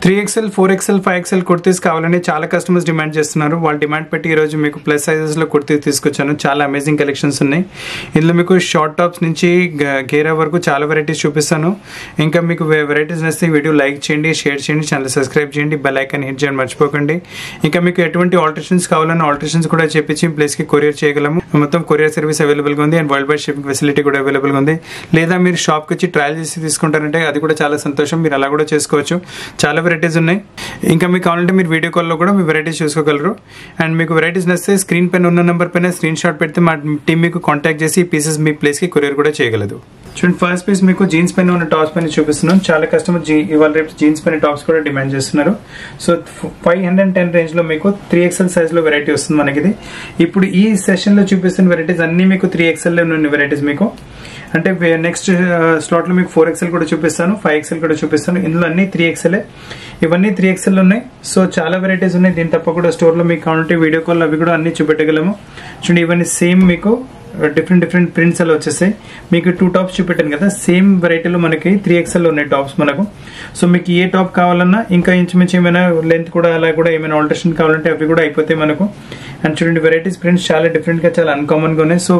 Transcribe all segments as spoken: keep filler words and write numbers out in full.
Three XL four XL five XL kurtis కావాలని చాలా customers demand చేస్తున్నారు. వాళ్ళు డిమాండ్ పెట్టి ఈరోజు మీకు ప్లస్ సైజెస్లో కుర్తీ తీసుకొచ్చాను. చాలా అమేజింగ్ కలెక్షన్స్ ఉన్నాయి. ఇందులో మీకు షార్ట్ టాప్స్ నుంచి గేరా వరకు చాలా వెరైటీస్ చూపిస్తాను. ఇంకా మీకు వెరైటీస్ నచ్చితే వీడియో లైక్ చేయండి, షేర్ చేయండి, ఛానల్ సబ్స్క్రైబ్ చేయండి, బెల్ ఐకాన్ హిట్ చేయండి మర్చిపోకండి. ఇంకా మీకు ఎటువంటి ఆల్టరేషన్స్ కావాలన్నా ఆల్టరేషన్స్ కూడా చేపించి ప్లేస్కి కొరియర్ చేయగలము. మొత్తం కొరియర్ సర్వీస్ అవైలబుల్గా ఉంది and world wide shipping facility కూడా అవైలబుల్గా ఉంది. లేదా మీరు షాప్కి వచ్చి ట్రయల్ చేసి తీసుకుంటారంటే అది కూడా చాలా సంతోషం. మీరు అలా కూడా చేసుకోవచ్చు. చాలా వెరైటీస్ ఉన్నాయి. ఇంకా మీకు కావాలంటే మీరు వీడియో కాల్లో కూడా మీ వెరైటీస్ చూసుకోగలరు. అండ్ మీకు వెరైటీస్ నచ్చితే స్క్రీన్ పైన ఉన్న నెంబర్ పైన స్క్రీన్ షాట్ పెడితే మా టీం మీకు కాంటాక్ట్ చేసి ఈ పీసెస్ మీ ప్లేస్కి కొరియర్ కూడా చేయగలదు. చూడండి, ఫస్ట్ పీస్ మీకు జీన్స్ పైన ఉన్న టాప్స్ పైన చూపిస్తున్నాను. చాలా కస్టమర్ ఇవాళ రేపు జీన్స్ పైన టాప్స్ కూడా డిమాండ్ చేస్తున్నారు. So five hundred ten range లో మీకు త్రీ ఎక్స్ఎల్ సైజ్ లో వెరైటీ వస్తుంది మనకి. ఇప్పుడు ఈ సెషన్ లో చూపిస్తున్న వెరైటీస్ అన్ని మీకు త్రీ ఎక్స్ఎల్ లో ఉన్న వెరైటీస్ మీకు అంటే నెక్స్ట్ స్లాట్ లో మీకు ఫోర్ ఎక్స్ఎల్ కూడా చూపిస్తాను, ఫైవ్ ఎక్స్ఎల్ కూడా చూపిస్తాను. ఇందులో అన్ని త్రీ ఎక్స్ఎల్, ఇవన్నీ త్రీ ఎక్స్ఎల్ ఉన్నాయి. సో చాలా వెరైటీస్ ఉన్నాయి. దీని తప్ప కూడా స్టోర్ లో మీకు కావాలంటే వీడియో కాల్ అవి కూడా అన్ని చూపెట్టగలము. చూడండి, ఇవన్నీ సేమ్ మీకు డిఫరెంట్ డిఫరెంట్ ప్రింట్స్ అలా వచ్చేసాయి. మీకు టూ టాప్స్ చూపెట్టాను కదా, సేమ్ వెరైటీలో మనకి త్రీ ఎక్స్ఎల్ ఉన్నాయి టాప్స్ మనకు. సో మీకు ఏ టాప్ కావాలన్నా ఇంకా ఇంచుమించు ఏమైనా లెంత్ కూడా అలా కూడా ఏమైనా ఆల్టరేషన్ కావాలంటే అవి కూడా అయిపోతాయి మనకు. అండ్ చూడండి, వెరైటీస్ ప్రింట్స్ చాలా డిఫరెంట్ గా చాలా అన్కామన్ గా ఉన్నాయి. సో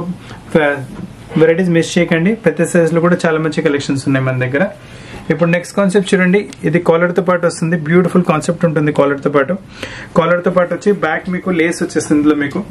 వెరైటీస్ మిస్ చేయకండి. ప్రతి సైజ్ లో కూడా చాలా మంచి కలెక్షన్స్ ఉన్నాయి మన దగ్గర. ఇప్పుడు నెక్స్ట్ కాన్సెప్ట్ చూడండి, ఇది కాలర్ తో పాటు వస్తుంది. బ్యూటిఫుల్ కాన్సెప్ట్ ఉంటుంది కాలర్ తో పాటు. కాలర్ తో పాటు వచ్చి బ్యాక్ మీకు లేస్ వచ్చేస్తుంది ఇందులో మీకు.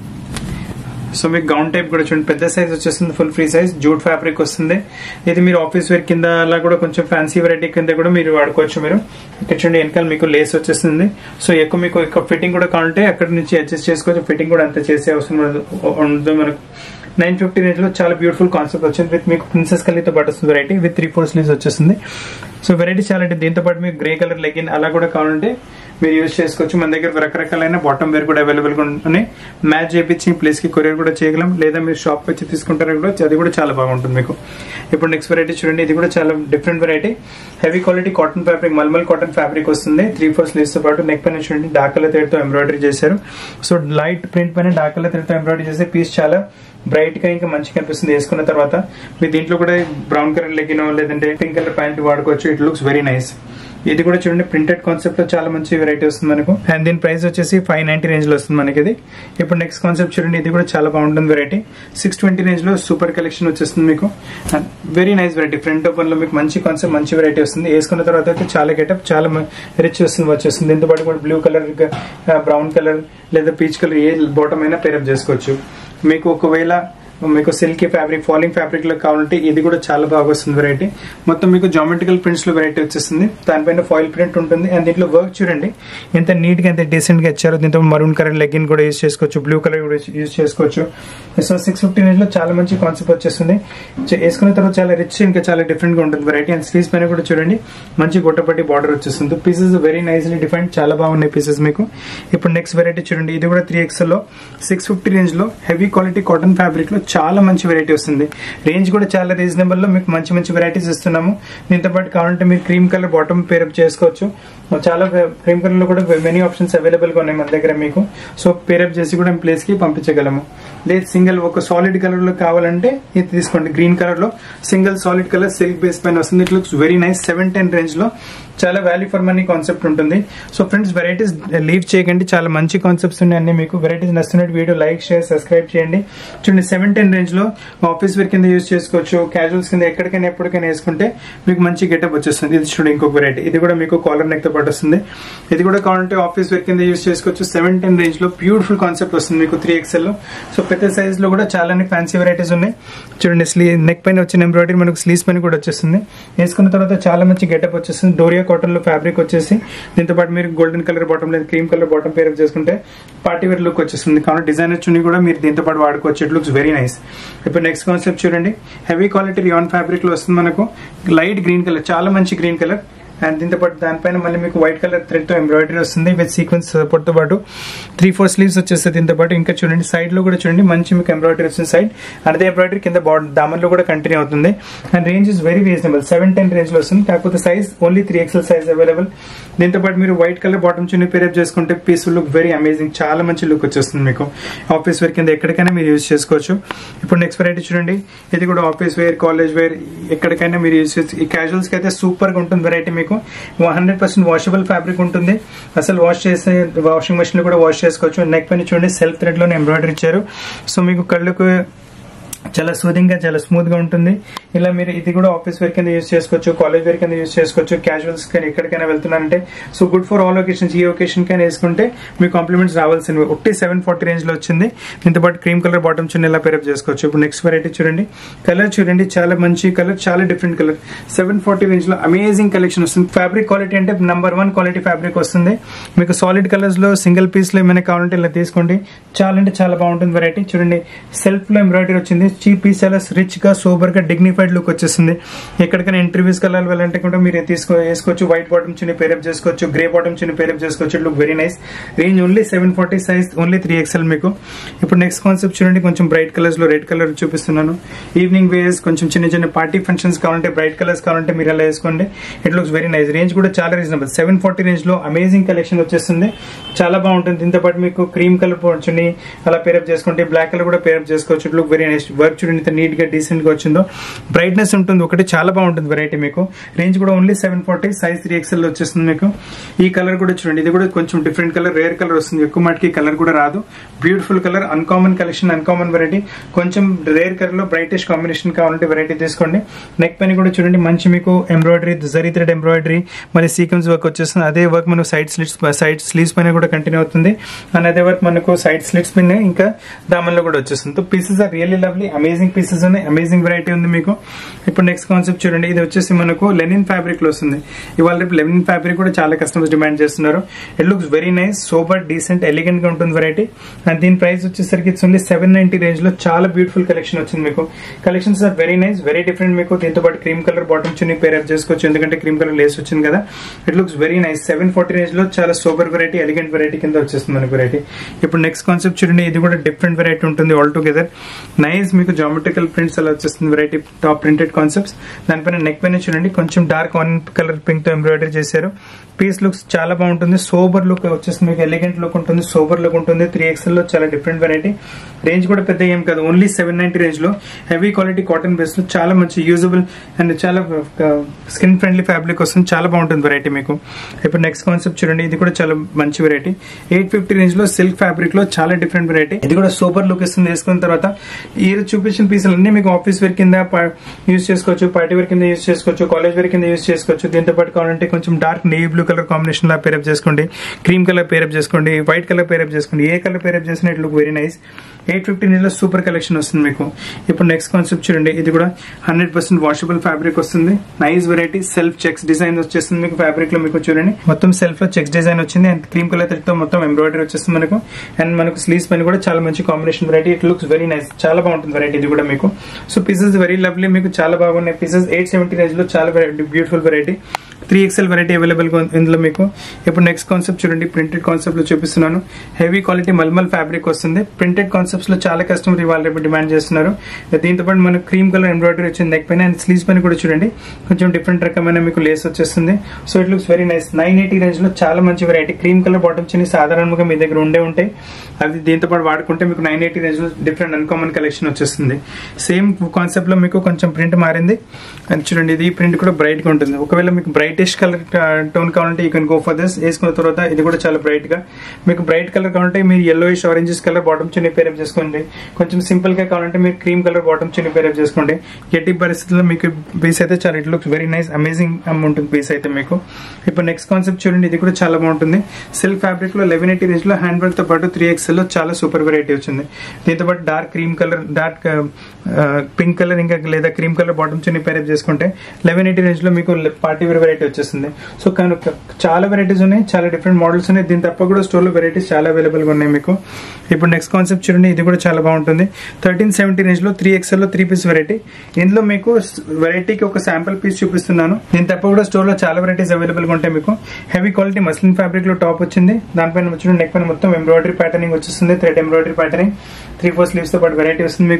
సో మీకు గౌన్ టైప్ కూడా చూడండి, పెద్ద సైజ్ వచ్చేస్తుంది, full free size, jute fabric వస్తుంది. ఇది మీరు ఆఫీస్ వేర్ కింద అలా కూడా కొంచెం ఫ్యాన్సీ వెరైటీ కింద కూడా మీరు వాడుకోవచ్చు. మీరు ఇక్కడ చూడండి, వెనకాల మీకు లేస్ వచ్చేస్తుంది. సో ఎక్కువ మీకు ఎక్కువ ఫిట్టింగ్ కూడా కావాలంటే అక్కడ నుంచి అడ్జస్ట్ చేసుకోవచ్చు. ఫిట్టింగ్ కూడా అంత చేసే అవసరం ఉండదు మనకు. నైన్ ఫిఫ్టీ రేంజ్ లో చాలా బ్యూటిఫుల్ కాన్సెప్ట్ వచ్చింది. విత్ మీకు ప్రిన్సెస్ కలీతో పాటు వస్తుంది variety, with three four sleeves వచ్చేస్తుంది. సో వెరైటీ చాలా అంటే దీంతో పాటు మీకు గ్రే కలర్ లెగిన్ అలా కూడా కావాలంటే మీరు యూజ్ చేసుకోవచ్చు. మన దగ్గర రకరకాలైన బాటమ్ వేర్ కూడా అవైలబుల్ గా ఉన్నాయి. మ్యాచ్ చేయించి ప్లేస్ కి కొరియర్ కూడా చేయగలం. లేదా మీరు షాప్ వచ్చి తీసుకుంటారు కూడా, అది కూడా చాలా బాగుంటుంది మీకు. ఇప్పుడు నెక్స్ట్ వెరైటీ చూడండి, ఇది కూడా చాలా different variety. Heavy quality cotton fabric, మల్మల్ కాటన్ ఫ్యాబ్రిక్ వస్తుంది. త్రీ ఫోర్ స్లీవ్స్ తో పాటు నెక్ పైన చూడండి డార్క్ కలర్ థ్రెడ్ తో ఎంబ్రాయిడరీ చేశారు. సో లైట్ ప్రింట్ పైన డార్క్ కలర్ థ్రెడ్ తో ఎంబ్రాయిడరీ చేసే పీస్ చాలా బ్రైట్ గా ఇంకా మంచిగా కనిపిస్తుంది వేసుకున్న తర్వాత. మీరు దీంట్లో కూడా బ్రౌన్ కలర్ లెగిన్ లేదంటే పింక్ కలర్ ప్యాంట్ వాడుకోవచ్చు. It looks very nice. ఇది కూడా చూడండి, ప్రింటెడ్ కాన్సెప్ట్ లో చాలా మంచి వెరైటీ వస్తుంది మనకు. అండ్ దీని ప్రైస్ వచ్చేసి ఫైవ్ నైన్టీ రేంజ్ లో వస్తుంది మనకి ఇది. ఇప్పుడు నెక్స్ట్ కాన్సెప్ట్ చూడండి, ఇది కూడా చాలా బాగుంటుంది వెరైటీ. సిక్స్ ట్వంటీ రేంజ్ లో సూపర్ కలెక్షన్ వచ్చేస్తుంది మీకు. Very nice variety. Front open లో మీకు మంచి కాన్సెప్ట్, మంచి వెరైటీ వస్తుంది. వేసుకున్న తర్వాత అయితే చాలా గెటప్, చాలా రిచ్ వస్తుంది వచ్చేస్తుంది. దీంతో పాటు కూడా బ్లూ కలర్, బ్రౌన్ కలర్ లేదా పీచ్ కలర్ ఏ బాటమ్ అయినా పేరప్ చేసుకోవచ్చు. మీకు ఒకవేళ మీకు సిల్కీ ఫ్యాబ్రిక్, ఫాలింగ్ ఫ్యాబ్రిక్ లో కావాలంటే ఇది కూడా చాలా బాగా వస్తుంది వెరైటీ. మొత్తం మీకు జామెట్రికల్ ప్రింట్స్ లో వెరైటీ వచ్చేస్తుంది. దానిపైన ఫాయిల్ ప్రింట్ ఉంటుంది. అండ్ దీంట్లో వర్క్ చూడండి ఎంత నీట్ గా, ఎంత డీసెంట్ గా ఇచ్చారు. దీంతో మరూన్ కలర్ లెగిన్ కూడా యూజ్ చేసుకోవచ్చు, బ్లూ కలర్ కూడా యూజ్ చేసుకోవచ్చు. సో సిక్స్ ఫిఫ్టీ రేంజ్ లో చాలా మంచి కాన్సెప్ట్ వచ్చేస్తుంది. వేసుకున్న తర్వాత చాలా రిచ్, ఇంకా చాలా డిఫరెంట్ గా ఉంటుంది వెరైటీ. అండ్ స్లీవ్స్ పైన కూడా చూడండి మంచి గొట్టపట్టి బార్డర్ వచ్చేస్తుంది. పీసెస్ వెరీ నైస్లీ డిఫైన్డ్, చాలా బాగున్నాయి పీసెస్ మీకు. ఇప్పుడు నెక్స్ట్ వెరైటీ చూడండి, ఇది కూడా త్రీ ఎక్స్ఎల్ లో సిక్స్ ఫిఫ్టీ రేంజ్ లో హెవీ క్వాలిటీ కాటన్ ఫ్యాబ్రిక్ లో చాలా మంచి వెరైటీ వస్తుంది. రేంజ్ కూడా చాలా రీజనబుల్ లో మీకు మంచి మంచి వెరైటీస్ ఇస్తున్నాము. దీంతో పాటు కావాలంటే మీరు క్రీమ్ కలర్ బాటమ్ పేరప్ చేసుకోవచ్చు. చాలా క్రీమ్ కలర్ లో కూడా మెనీ ఆప్షన్స్ అవైలబుల్ గా ఉన్నాయి మన దగ్గర మీకు. సో పేరప్ చేసి కూడా ప్లేస్ కి పంపించగలము. లేదు సింగిల్ ఒక సాలిడ్ కలర్ లో కావాలంటే ఇది తీసుకోండి. గ్రీన్ కలర్ లో single solid colour silk base పైన వస్తుంది. It looks very nice. Seven ten range లో చాలా వాల్యూ ఫర్ మనీ కాన్సెప్ట్ ఉంటుంది. సో ఫ్రెండ్స్, వెరైటీస్ లీవ్ చేయకండి, చాలా మంచి కాన్సెప్ట్స్ ఉన్నాయి అన్ని మీకు. వెరైటీస్ నచ్చినట్టు వీడియో లైక్, షేర్, సబ్స్క్రైబ్ చేయండి. చూడండి, సెవెన్ టెన్ రేంజ్ లో ఆఫీస్ వేర్ కింద యూజ్ చేసుకోవచ్చు. క్యాజువల్స్ కింద ఎక్కడికైనా ఎప్పటికైనా వేసుకుంటే మీకు మంచి గెటప్ వచ్చేస్తుంది. ఇది చూడండి ఇంకొక వెరైటీ. ఇది కూడా మీకు కాలర్ నెక్ తో పాటు వస్తుంది. ఇది కూడా కావాలంటే ఆఫీస్ వేర్ కింద యూజ్ చేసుకోవచ్చు. సెవెన్ టెన్ రేంజ్ లో బ్యూటిఫుల్ కాన్సెప్ట్ వస్తుంది మీకు త్రీ ఎక్స్ఎల్ లో. సో పెద్ద సైజ్ లో కూడా చాలా ఫ్యాన్సీ వెరైటీస్ ఉన్నాయి. చూడండి, స్లీ నెక్ పైన వచ్చిన ఎంబ్రాయిడరీ మనకు స్లీవ్స్ పైన కూడా వచ్చేస్తుంది. వేసుకున్న తర్వాత చాలా మంచి గెటప్ వచ్చేస్తుంది. డోరియా కాటన్ లో ఫ్యాబ్రిక్ వచ్చేసి దీంతో పాటు మీరు గోల్డెన్ కలర్ బాటమ్ లేదా క్రీమ్ కలర్ బాటమ్ పేరప్ చేసుకుంటే పార్టీ వేర్ లుక్ వచ్చేస్తుంది. కాబట్టి డిజైనర్ చున్నీ కూడా మీరు దీంతో పాటు వాడుకోవచ్చు. It looks very nice. ఇప్పుడు నెక్స్ట్ కాన్సెప్ట్ చూడండి, హెవీ క్వాలిటీ రియాన్ ఫ్యాబ్రిక్ లో వస్తుంది మనకు. లైట్ గ్రీన్ కలర్, చాలా మంచి గ్రీన్ కలర్. అండ్ దీంతో పాటు దానిపైన మళ్ళీ మీకు వైట్ కలర్ థ్రెడ్ తో ఎంబ్రాయిడరీ వస్తుంది విత్ సీక్వెన్స్ సపోర్ట్ తో పాటు. త్రీ ఫోర్ స్లీవ్స్ వచ్చేస్తుంది దీంతో పాటు. ఇంకా చూడండి సైడ్ లో కూడా చూడండి మంచి మీకు ఎంబ్రాయిడరీ వస్తుంది. సైడ్ అదే ఎంబ్రాయిడరీ కింద దామన్ లో కూడా కంటిన్యూ అవుతుంది. And range is very reasonable. Seven ten range లో వస్తుంది. కాకపోతే size only three XL size available. దీంతో పాటు మీరు white colour bottom chunni pair up చేసుకుంటే పీస్ లుక్ వెరీ అమేజింగ్, చాలా మంచి లుక్ వచ్చేస్తుంది మీకు. ఆఫీస్ వేర్ కింద ఎక్కడికైనా మీరు యూజ్ చేసుకోవచ్చు. ఇప్పుడు నెక్స్ట్ వెరైటీ చూడండి, ఇది కూడా ఆఫీస్ వేర్, కాలేజ్ వేర్ ఎక్కడికైనా మీరు యూజ్ చేసుకోవచ్చు. ఈ క్యాజువల్స్ కి అయితే సూపర్ గా ఉంటుంది వెరైటీ మీకు. మీకు. హండ్రెడ్ పర్సెంట్ వాషబుల్ ఫ్యాబ్రిక్ ఉంటుంది, అసలు వాష్ చేసే వాషింగ్ మెషిన్ లో కూడా వాష్ చేసుకోవచ్చు. నెక్ పైన చూడండి సెల్ఫ్ థ్రెడ్ లోనే ఎంబ్రాయిడరీ ఇచ్చారు. సో మీకు కళ్ళకు చాలా సూదింగ్ గా చాలా స్మూత్ గా ఉంటుంది. ఇలా మీరు ఇది కూడా ఆఫీస్ వేర్ కింద యూజ్ చేసుకోవచ్చు, కాలేజ్ వేర్ కింద యూజ్ చేసుకోవచ్చు, క్యాజువల్స్ కానీ ఎక్కడికైనా వెళ్తున్నారంటే so good for all occasions. ఈ ఒకేషన్ కైనా వేసుకుంటే మీ కాంప్లిమెంట్స్ రావాల్సినవి. ఒకటి సెవెన్ ఫార్టీ రేంజ్ లో వచ్చింది. దీంతో పాటు క్రీమ్ కలర్ బాటమ్ చున్నీ ఇలా పేరప్ చేసుకోవచ్చు. ఇప్పుడు నెక్స్ట్ వెరైటీ చూడండి, కలర్ చూడండి చాలా మంచి కలర్, చాలా different colour. Seven forty range లో అమేజింగ్ కలెక్షన్ వస్తుంది. ఫ్యాబ్రిక్ క్వాలిటీ అంటే నంబర్ వన్ క్వాలిటీ ఫ్యాబ్రిక్ వస్తుంది మీకు. సాలిడ్ కలర్స్ లో సింగిల్ పీస్ లో ఏమైనా కావాలంటే ఇలా తీసుకోండి, చాలా అంటే చాలా బాగుంటుంది వెరైటీ. చూడండి సెల్ఫ్ లో ఎంబ్రాయిడరీ వచ్చింది, చీప్ పీస్ చాలా రిచ్ గా సోబర్ గా డిగ్నిఫైడ్ లుక్ వచ్చేస్తుంది. ఎక్కడికైనా ఇంటర్వ్యూస్ కలర్ వెళ్ళాలంటే కూడా మీరు తీసుకో వేసుకోవచ్చు. వైట్ బాటమ్ చున్నీ పేరప్ చేసుకోవచ్చు, గ్రే బాటమ్ చున్నీ పేరప్ చేసుకోవచ్చు. Look very nice. Range only seven forty, size only three XL మీకు. ఇప్పుడు నెక్స్ట్ కాన్సెప్ట్ చూడండి, కొంచెం బ్రైట్ కలర్స్ లో రెడ్ కలర్ చూపిస్తున్నాను. ఈవినింగ్ వేస్ కొంచెం చిన్న చిన్న పార్టీ ఫంక్షన్స్ కావాలంటే బ్రైట్ కలర్స్ కావాలంటే మీరు అలా వేసుకోండి. It looks very nice. Range కూడా చాలా రీజనబుల్. సెవెన్ ఫార్టీ రేంజ్ లో అమేజింగ్ కలెక్షన్ వచ్చేస్తుంది, చాలా బాగుంటుంది. దీంతో పాటు మీకు క్రీమ్ కలర్ చున్నీ అలా పేరప్ చేసుకుంటే బ్లాక్ కలర్ కూడా పేరప్ చేసుకోవచ్చు. It look very nice. Work చూడండి నీట్ గా డీసెంట్ గా వచ్చిందో, బ్రైట్నెస్ ఉంటుంది ఒకటి, చాలా బాగుంటుంది వెరైటీ మీకు. రేంజ్ కూడా only seven forty, size three XL వచ్చేస్తుంది మీకు. ఈ కలర్ కూడా చూడండి, ఇది కూడా కొంచెం డిఫరెంట్ కలర్, రేర్ కలర్ వస్తుంది. ఎక్కువ మటుకి కలర్ కూడా రాదు. Beautiful colour, uncommon collection, uncommon variety. కొంచెం రేర్ కలర్ లో బ్రైటిష్ కాంబినేషన్ కావాలంటే వెరైటీ తీసుకోండి. నెక్ పైన కూడా చూడండి మంచి మీకు ఎంబ్రాయిడరీ, జరీ థ్రెడ్ ఎంబ్రాయిడరీ, మరి సీక్వెన్స్ వర్క్ వచ్చేస్తుంది. అదే వర్క్ మనకు సైడ్ స్లిట్స్ సైడ్ స్లీవ్స్ పైన కూడా కంటిన్యూ అవుతుంది. అండ్ అదే వర్క్ మనకు సైడ్ స్లిట్స్ పైన ఇంకా దామన్లో కూడా వచ్చేస్తుంది. Pieces are really lovely, amazing pieces ఉన్నాయి, అమేజింగ్ వెరైటీ ఉంది మీకు. ఇప్పుడు నెక్స్ట్ కాన్సెప్ట్ చూడండి, ఇది వచ్చేసి మనకు లెనిన్ ఫ్యాబ్రిక్ లో వస్తుంది. ఇవాళ రేపు లెనిన్ ఫ్యాబ్రిక్ కూడా చాలా కస్టమర్స్ డిమాండ్ చేస్తున్నారు. It looks very nice, super decent, elegant గా ఉంటుంది వెరైటీ. అండ్ దీని ప్రైస్ వచ్చేసరికి it's only seven ninety range లో చాలా బ్యూటిఫుల్ కలెక్షన్ వచ్చింది మీకు. Collections are very nice, very different మీకు. దీంతో పాటు cream colour bottom chunni pair up చేసుకోవచ్చు, ఎందుకంటే క్రీమ్ కలర్ లేస్ వచ్చింది కదా. It looks very nice. Seven forty range లో చాలా సూపర్ వెరైటీ, ఎలిగెంట్ వెరైటీ కింద వచ్చేస్తుంది మనకు వెరైటీ. ఇప్పుడు నెక్స్ట్ కాన్సెప్ట్ చూడండి, ఇది కూడా డిఫరెంట్ వెరైటీ ఉంటుంది ఆల్ టుగెదర్. నైస్ మీకు జామెట్రికల్ ప్రింట్స్ అలా వచ్చేస్తుంది వెరైటీ, టాప్ ప్రింటెడ్ కాన్సెప్ట్స్. దానిపైన నెక్ పైన చూడండి కొంచెం డార్క్ ఆరెంజ్ కలర్ పింక్ తో ఎంబ్రాయిడరీ చేశారు. పీస్ లుక్స్ చాలా బాగుంటుంది, సోబర్ లుక్ వచ్చేసి మీకు, ఎలిగెంట్ లుక్ ఉంటుంది, సోబర్ లుక్ ఉంటుంది. త్రీ ఎక్స్ఎల్ లో చాలా డిఫరెంట్ వెరైటీ. రేంజ్ కూడా పెద్ద ఏం కాదు, ఓన్లీ సెవెన్ నైన్టీ రేంజ్ లో హెవీ క్వాలిటీ కాటన్ బేస్ లో చాలా మంచి యూజబుల్ అండ్ చాలా స్కిన్ ఫ్రెండ్లీ ఫ్యాబ్రిక్ వస్తుంది, చాలా బాగుంటుంది వెరైటీ మీకు. ఇప్పుడు నెక్స్ట్ కాన్సెప్ట్ చూడండి, ఇది కూడా చాలా మంచి వెరైటీ. ఎయిట్ ఫిఫ్టీ రేంజ్ లో సిల్క్ ఫ్యాబ్రిక్ లో చాలా డిఫరెంట్ వెరైటీ. ఇది కూడా సూపర్ లుక్ ఇస్తుంది వేసుకున్న తర్వాత. ఈ చూపించిన పీసులు అన్ని మీకు ఆఫీస్ వేర్ కింద యూజ్ చేసుకోవచ్చు, పార్టీ వేర్ కింద యూజ్ చేసుకోవచ్చు, కాలేజ్ వేర్ కింద యూజ్ చేసుకోవచ్చు. దీంతో పాటు కావాలంటే కొంచెం dark navy blue colour combination లా పేరప్ చేసుకోండి, క్రీమ్ కలర్ పేరప్ చేసుకోండి, వైట్ కలర్ పేరప్ చేసుకోండి. ఏ కలర్ పేరప్ చేసినా it look very nice. Eight fifty లో సూపర్ కలెక్షన్ వస్తుంది మీకు. ఇప్పుడు నెక్స్ట్ కాన్సెప్ట్ చూడండి, ఇది కూడా హండ్రెడ్ పర్సెంట్ వాషబుల్ ఫ్యాబ్రిక్ వస్తుంది. Nice variety, self checks design వచ్చేస్తుంది మీకు ఫ్యాబ్రిక్ లో. మీకు చూడండి మొత్తం సెల్ఫ్ లో చెక్స్ డిజైన్ వచ్చింది అండ్ క్రీమ్ కలర్ తో మొత్తం ఎంబ్రాయిడరీ వచ్చేస్తుంది మనకు. అండ్ మనకు స్లీవ్స్ పైన కూడా చాలా మంచి combination variety. It looks very nice, చాలా బాగుంటుంది వెరైటీ ఇది కూడా మీకు. సో పీసెస్ వెరీ లవ్లీ మీకు, చాలా బాగున్నాయి పీసెస్. ఎయిట్ సెవెంటీ రేంజ్ లో చాలా beautiful variety. Three XL variety available ఇందులో మీకు. ఇప్పుడు నెక్స్ట్ కాన్సెప్ట్ చూడండి, ప్రింటెడ్ కాన్సెప్ట్ లో చూపిస్తున్నాను. హెవీ క్వాలిటీ మల్మల్ ఫ్యాబ్రిక్ వస్తుంది. ప్రింటెడ్ కాన్సెప్ట్స్ లో చాలా కస్టమర్ ఇవాళ రేపు డిమాండ్ చేస్తున్నారు. దీంతో పాటు మనకు క్రీమ్ కలర్ ఎంబ్రాయిడరీ వచ్చింది నెక్ పైన. అండ్ స్లీవ్స్ పైన కూడా చూడండి కొంచెం డిఫరెంట్ రకమైన మీకు లేస్ వచ్చేస్తుంది. So it looks very nice. Nine eighty range లో చాలా మంచి వెరైటీ. క్రీమ్ కలర్ బాటమ్ చిన్న సాధారణంగా మీ దగ్గర ఉండే ఉంటాయి, అది దీంతో పాటు వాడుకుంటే మీకు నైన్ ఎయిటీ రేంజ్ లో డిఫరెంట్ అన్కామన్ కలెక్షన్ వచ్చేస్తుంది. సేమ్ కాన్సెప్ట్ లో మీకు కొంచెం ప్రింట్ మారింది. అండ్ చూడండి ఇది ప్రింట్ కూడా బ్రైట్ గా ఉంటుంది. ఒకవేళ మీకు బ్రైటిష్ కలర్ టోన్ కావాలంటే you can go for this. వేసుకున్న తర్వాత ఇది కూడా చాలా బ్రైట్ గా మీకు. బ్రైట్ కలర్ కావాలంటే మీరు yellowish oranges colour bottom chunni pair up చేసుకోండి. కొంచెం సింపుల్ గా కావాలంటే మీరు cream colour bottom chunni pair up చేసుకోండి. ఎట్టి పరిస్థితుల్లో మీకు పీస్ అయితే చాలా, it looks very nice, amazing ఉంటుంది పీస్ అయితే మీకు. ఇప్పుడు నెక్స్ట్ కాన్సెప్ట్ చూడండి, ఇది కూడా చాలా బాగుంటుంది. సిల్క్ ఫ్యాబ్రిక్ లో లెవెన్ ఎయిటీ రేంజ్ లో హ్యాండ్ వర్క్ తో పాటు త్రీ ఎక్స్ఎల్ లో చాలా సూపర్ వెరైటీ వచ్చింది. దీంతో పాటు dark cream colour, dark pink colour ఇంకా లేదా cream colour bottom chunni pair up చేసుకుంటే లెవెన్ ఎయిటీ రేంజ్ లో మీకు పార్టీ వేర్ వెరైటీ వచ్చేస్తుంది. సో కనుక చాలా వెరైటీస్ ఉన్నాయి, చాలా డిఫరెంట్ మోడల్స్ ఉన్నాయి. దీని తప్ప కూడా స్టోర్ లో వెరైటీస్ చాలా అవైలబుల్ గా ఉన్నాయి మీకు. ఇప్పుడు నెక్స్ట్ కాన్సెప్ట్ చూడండి, ఇది కూడా చాలా బాగుంటుంది. థర్టీన్ సెవెంటీ రేంజ్ లో త్రీ ఎక్స్ఎల్ లో త్రీ పీస్ వెరైటీ. ఇందులో మీకు వెరైటీకి ఒక శాంపుల్ పీస్ చూపిస్తున్నాను. దీని తప్ప కూడా స్టోర్ లో చాలా వెరైటీస్ అవైలబుల్ గా ఉంటాయి మీకు. హెవీ క్వాలిటీ మస్లిన్ ఫ్యాబ్రిక్ లో టాప్ వచ్చింది. దానిపైన వచ్చిన నెక్ పైన మొత్తం ఎంబ్రాయిడరీ ప్యాటర్నింగ్ వచ్చేస్తుంది, thread embroidery patterning. Three four sleeves తో పాటు వెరైటీ వస్తుంది మీకు.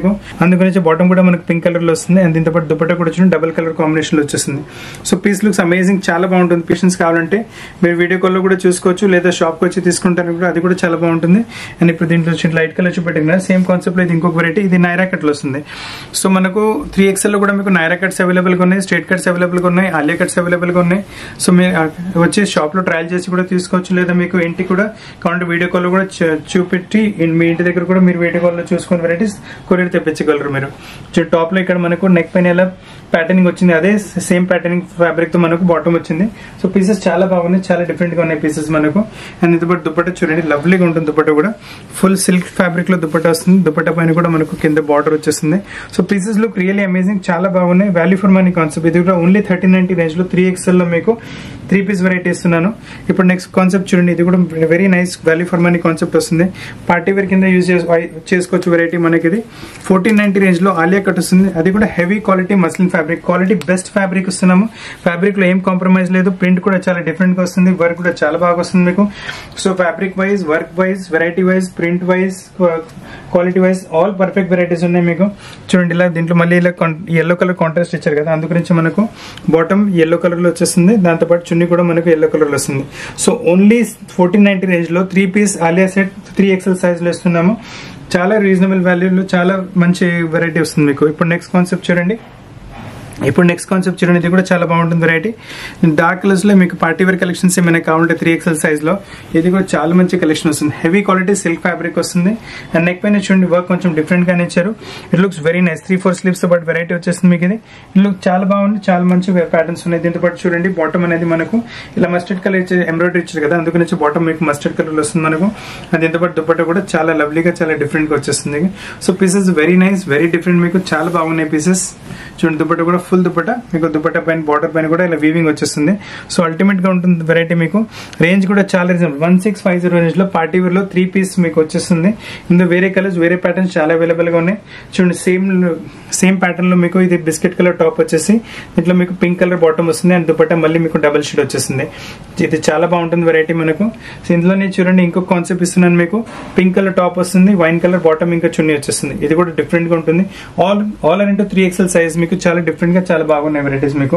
మీకు. అందుగురించి బాటమ్ కూడా మనకు పింక్ కలర్ లో వస్తుంది. అండ్ దీంతో పాటు దుపట్టా కూడా వచ్చిన డబుల్ కలర్ కాంబినేషన్ లో వచ్చేస్తుంది. సో పీస్ లుక్స్ అమేజింగ్, చాలా బాగుంటుంది. పీసెస్ కావాలంటే మీరు వీడియో కాల్ లో కూడా చూసుకోవచ్చు, లేదా షాప్ కి వచ్చి తీసుకుంటారు కూడా, అది కూడా చాలా బాగుంటుంది. అండ్ ఇప్పుడు దీంట్లో వచ్చిన లైట్ కలర్ చూపెట్టింది కదా, సేమ్ కాన్సెప్ట్ లో ఇది ఇంకొక వెరైటీ. ఇది నైరా కట్ లో వస్తుంది. సో మనకు త్రీ ఎక్స్ఎల్ లో కూడా మీకు నైరా కట్స్ అవైలబుల్ గా ఉన్నాయి, స్ట్రైట్ కట్స్ అవైలబుల్ గా ఉన్నాయి, ఆలియా కట్స్ అవైలబుల్ గా ఉన్నాయి. సో మీరు వచ్చి షాప్ లో ట్రయల్ చేసి కూడా తీసుకోవచ్చు, లేదా మీకు ఇంటికి కూడా కావాలంటే వీడియో కాల్ లో కూడా చూపెట్టి మీ ఇంటి దగ్గర కూడా మీరు వీడియో కాల్ లో చూసుకుని వెరైటీస్ కొరియర్ తెప్పించగలరు మీరు. టాప్ లో ఇక్కడ మనకు నెక్ పైన ఎలా ప్యాటర్నింగ్ వచ్చింది, అదే సేమ్ ప్యాటర్నింగ్ ఫ్యాబ్రిక్ తో మనకు బాటమ్ వచ్చింది. సో పీసెస్ చాలా బాగున్నాయి, చాలా డిఫరెంట్ గా ఉన్నాయి పీసెస్ మనకు. అండ్ ఇది బట్ దుపట్టా చూడండి, లవ్లీగా ఉంటుంది. దుపట్టా కూడా ఫుల్ సిల్క్ ఫ్యాబ్రిక్ లో దుపట్టా వస్తుంది. దుపట్టా పైన కూడా మనకు కింద బార్డర్ వచ్చేస్తుంది. So pieces look really amazing, చాలా బాగున్నాయి. Value for money concept. ఇది కూడా ఓన్లీ థర్టీన్ నైన్టీ రేంజ్ లో త్రీ ఎక్స్ఎల్ లో మీకు త్రీ పీస్ వెరైటీ ఇస్తున్నాను. ఇప్పుడు నెక్స్ట్ కాన్సెప్ట్ చూడండి, ఇది కూడా very nice value for money concept వస్తుంది. పార్టీ వేర్ కింద యూజ్ చేసుకోవచ్చు వెరైటీ. మనకి ఇది ఫోర్టీన్ నైన్టీ రేంజ్ లో ఆలియా కట్ వస్తుంది. అది కూడా heavy quality muslin fabric, quality best fabric ఇస్తున్నాము. ఫ్యాబ్రిక్ లో ఏం కాంప్రమైజ్ లేదు. ప్రింట్ కూడా చాలా డిఫరెంట్ గా వస్తుంది. వర్క్ కూడా చాలా బాగా వస్తుంది మీకు. So fabric wise, work wise, variety wise, print wise, quality wise all perfect varieties ఉన్నాయి మీకు. చూడండి ఇలా దీంట్లో మళ్ళీ ఇలా ఎల్లో కలర్ కాంట్రాస్ట్ ఇచ్చారు కదా, అందు గురించి మనకు బాటమ్ ఎల్లో కలర్ లో వచ్చేస్తుంది. దాంతో పాటు చున్నీ కూడా మనకు ఎల్లో కలర్ లో వస్తుంది. So only fourteen ninety range లో three piece Alia set three XL size లో ఇస్తున్నాము. చాలా రీజనబుల్ వాల్యూలో చాలా మంచి వెరైటీ వస్తుంది మీకు. ఇప్పుడు నెక్స్ట్ కాన్సెప్ట్ చూడండి. ఇప్పుడు నెక్స్ట్ కాన్సెప్ట్ చూడండి, ఇది కూడా చాలా బాగుంటుంది వెరైటీ. డార్క్ కలర్స్ లో మీకు పార్టీ వేర్ కలెక్షన్స్ ఏమైనా కావాలంటే త్రీ ఎక్స్ఎల్ సైజ్ లో ఇది కూడా చాలా మంచి కలెక్షన్ వస్తుంది. హెవీ క్వాలిటీ సిల్క్ ఫ్యాబ్రిక్ వస్తుంది. అండ్ నెక్ పైన చూడండి వర్క్ కొంచెం డిఫరెంట్ గానే ఇచ్చారు. It looks very nice. Three four sleeves తో పాటు వెరైటీ వచ్చేస్తుంది మీకు. ఇది ఇట్ లుక్ చాలా బాగుంది, చాలా మంచి ప్యాటర్న్స్ ఉన్నాయి. దీంతో పాటు చూడండి బాటమ్ అనేది మనకు ఇలా మస్టర్డ్ కలర్ ఇచ్చి ఎంబ్రాయిడరీ ఇచ్చారు కదా, అందుకు నుంచి బాటమ్ మీకు మస్టర్డ్ కలర్ లో వస్తుంది మనకు. అండ్ దీంతో పాటు దుపట్టా కూడా చాలా లవ్లీగా, చాలా డిఫరెంట్ గా వచ్చేస్తుంది. So pieces very nice, very different మీకు. చాలా బాగున్నాయి పీసెస్. చూడండి దుపట్టా కూడా ఫుల్ దుపట్టా మీకు. దుపట్టా పైన బార్డర్ పైన కూడా ఇలా వీవింగ్ వచ్చేస్తుంది. సో అల్టిమేట్ గా ఉంటుంది వెరైటీ మీకు. రేంజ్ కూడా చాలా reasonable. One six five zero range లో పార్టీ వేర్ లో త్రీ పీస్ మీకు వచ్చేస్తుంది. ఇందులో వేరే కలర్స్, వేరే ప్యాటర్న్స్ చాలా అవైలబుల్ గా ఉన్నాయి. చూడండి సేమ్ సేమ్ ప్యాటర్న్ లో మీకు ఇది బిస్కెట్ కలర్ టాప్ వచ్చేసి దీంట్లో మీకు పింక్ కలర్ బాటమ్ వస్తుంది. అండ్ దుపట్టా మళ్ళీ మీకు డబల్ షేడ్ వచ్చేస్తుంది. ఇది చాలా బాగుంటుంది వెరైటీ మనకు. సో ఇందులోనే చూడండి ఇంకొక కాన్సెప్ట్ ఇస్తున్నాను మీకు. పింక్ కలర్ టాప్ వస్తుంది, వైన్ కలర్ బాటమ్, ఇంకా చున్నీ వచ్చేస్తుంది. ఇది కూడా డిఫరెంట్ గా ఉంటుంది. All all into three XL size మీకు. చాలా డిఫరెంట్ గా చాలా బాగున్నాయి వెరైటీస్ మీకు.